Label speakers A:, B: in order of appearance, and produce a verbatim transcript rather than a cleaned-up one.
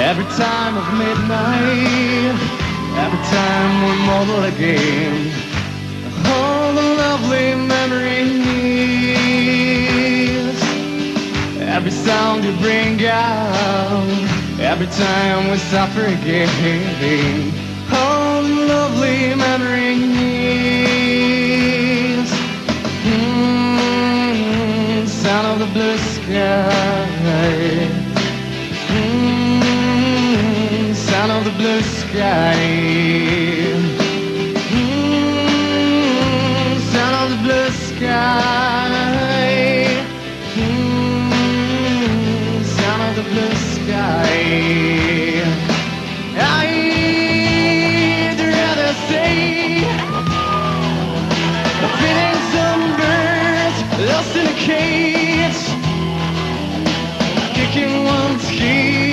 A: Every time of midnight, every time we're mortal again, all the lovely memories, every sound you bring out, every time we suffer again, all the lovely memories. Mm, sound of the blue sky. Sound of the blue sky. Mm, sound of the blue sky. Mm, sound of the blue sky. I'd rather say the feelings of birds lost in a cage, kicking one's heels.